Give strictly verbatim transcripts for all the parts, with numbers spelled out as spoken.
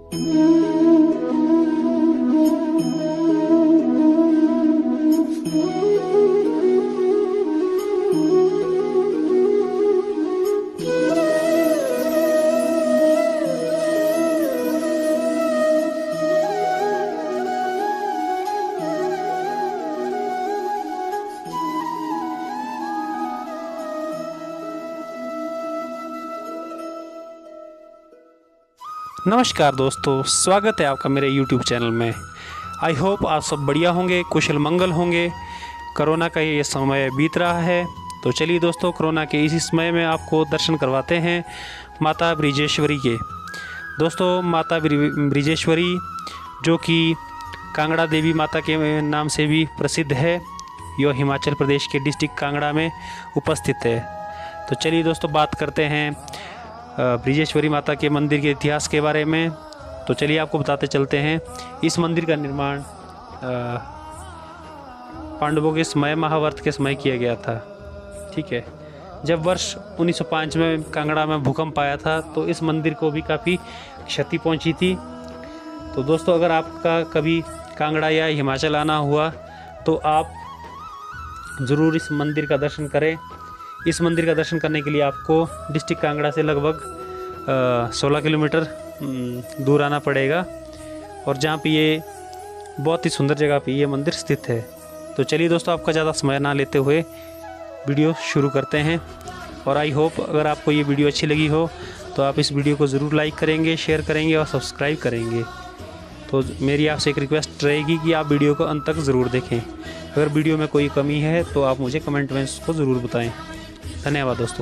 नमस्कार दोस्तों, स्वागत है आपका मेरे यूट्यूब चैनल में। आई होप आप सब बढ़िया होंगे, कुशल मंगल होंगे। कोरोना का ये समय बीत रहा है, तो चलिए दोस्तों, कोरोना के इसी समय में आपको दर्शन करवाते हैं माता ब्रिजेश्वरी के। दोस्तों, माता ब्रिजेश्वरी जो कि कांगड़ा देवी माता के नाम से भी प्रसिद्ध है, यह हिमाचल प्रदेश के डिस्ट्रिक्ट कांगड़ा में उपस्थित है। तो चलिए दोस्तों, बात करते हैं ब्रिजेश्वरी माता के मंदिर के इतिहास के बारे में। तो चलिए आपको बताते चलते हैं। इस मंदिर का निर्माण पांडवों के समय, महाभारत के समय किया गया था। ठीक है, जब वर्ष उन्नीस सौ पाँच में कांगड़ा में भूकंप आया था, तो इस मंदिर को भी काफ़ी क्षति पहुंची थी। तो दोस्तों, अगर आपका कभी कांगड़ा या हिमाचल आना हुआ तो आप ज़रूर इस मंदिर का दर्शन करें। इस मंदिर का दर्शन करने के लिए आपको डिस्ट्रिक्ट कांगड़ा से लगभग सोलह किलोमीटर दूर आना पड़ेगा, और जहाँ पे ये बहुत ही सुंदर जगह पे ये मंदिर स्थित है। तो चलिए दोस्तों, आपका ज़्यादा समय ना लेते हुए वीडियो शुरू करते हैं। और आई होप अगर आपको ये वीडियो अच्छी लगी हो तो आप इस वीडियो को ज़रूर लाइक करेंगे, शेयर करेंगे और सब्सक्राइब करेंगे। तो मेरी आपसे एक रिक्वेस्ट रहेगी कि आप वीडियो को अंत तक ज़रूर देखें। अगर वीडियो में कोई कमी है तो आप मुझे कमेंट में उसको ज़रूर बताएं। धन्यवाद दोस्तों।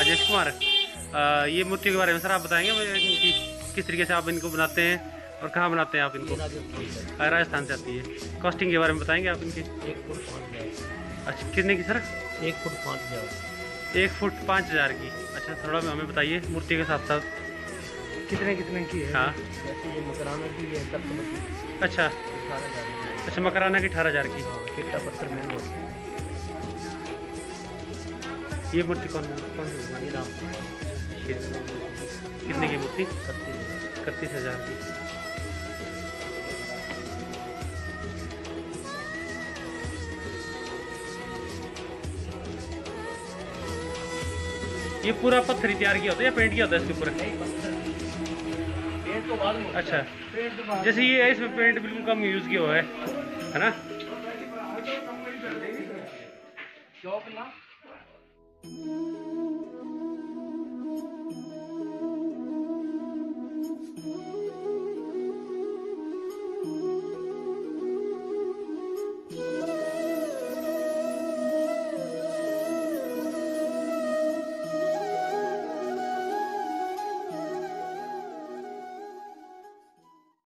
राजेश कुमार। आ, ये मूर्ति के बारे में सर आप बताएंगे कि किस तरीके से आप इनको बनाते हैं और कहाँ बनाते हैं आप इनको? राजस्थान से आती है। कॉस्टिंग के बारे में बताएंगे आप इनकी? एक फुट पाँच हज़ार। अच्छा, कितने की सर? एक फुट पाँच हज़ार। एक फुट पाँच हज़ार की। अच्छा, थोड़ा हमें बताइए मूर्ति के साथ साथ कितने कितने की है? हाँ, जैसे ये मकराना की है तख्तमल की अच्छा अठारह हज़ार। अच्छा, मकराना की अठारह हज़ार की। चिट्टा पत्थर महंगा होता है। ये मूर्ति कौन कौन सी बनाई? ये राम कितने की मूर्ति? इकतीस इकतीस हज़ार की। ये पूरा पत्थर ही तैयार किया होता है या पेंट किया होता है इसके ऊपर? पेंट तो बाद में। अच्छा, पेंट तो बाद जैसे ये है इसमें पेंट बिल्कुल कम यूज़ किया हुआ है, है ना? चौक ना